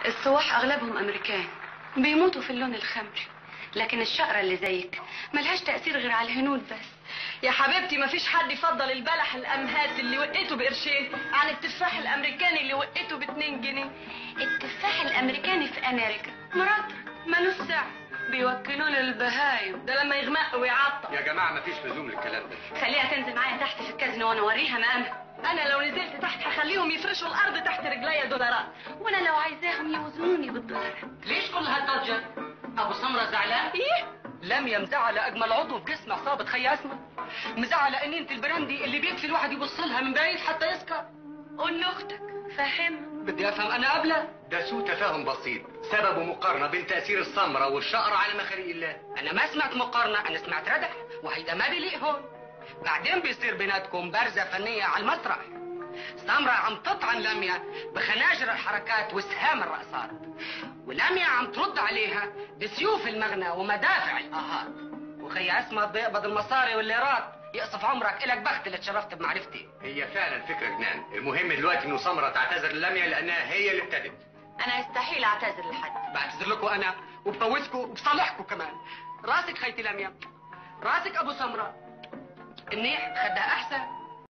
السواح اغلبهم امريكان بيموتوا في اللون الخمري، لكن الشقرة اللي زيك ملهاش تأثير غير على الهنود بس. يا حبيبتي مفيش حد يفضل البلح الامهات اللي وقيته بقرشين عن التفاح الامريكاني اللي وقيته ب2 جنيه. التفاح الامريكاني في امريكا مرطر ملوش سعر، بيوكلوه للبهايم، ده لما يغمق ويعطل. يا جماعه مفيش لزوم للكلام ده. خليها تنزل معايا تحت في الكازينو وانا اوريها مقامها. انا لو نزلت تحت هخليهم يفرشوا الارض تحت رجليا دولارات، وانا لو عايزاهم يوزنوني بالدولارات. ليش كل هالضجه؟ ابو سمره زعلان؟ ايه؟ لميا مزعله اجمل عضو في جسم عصابه خي اسمه، مزعله انينه البراندي اللي بيكفي الواحد يبص لها من بعيد حتى يسكر. قول لاختك فهمها. بدي افهم انا قبله. ده سوء تفاهم بسيط سببه مقارنه بين تاثير السمره والشقره على مخاليق الله. انا ما سمعت مقارنه، انا سمعت ردح، وهيدا ما بيليق هون. بعدين بيصير بيناتكم بارزه فنيه على المسرح. سمرة عم تطعن لميا بخناجر الحركات وسهام الرقصات، ولميا عم ترد عليها بسيوف المغنى ومدافع الاهات. وخي اسمها بيقبض المصاري والليرات يقصف عمرك. الك بخت اللي تشرفت بمعرفتي. هي فعلا فكره جنان. المهم دلوقتي انه سمره تعتذر للميا لانها هي اللي ابتدت. انا يستحيل اعتذر لحد. بعتذر لكم انا وبفوزكم وبصالحكم كمان. راسك خيتي لميا، راسك ابو سمره. منيح خدها احسن.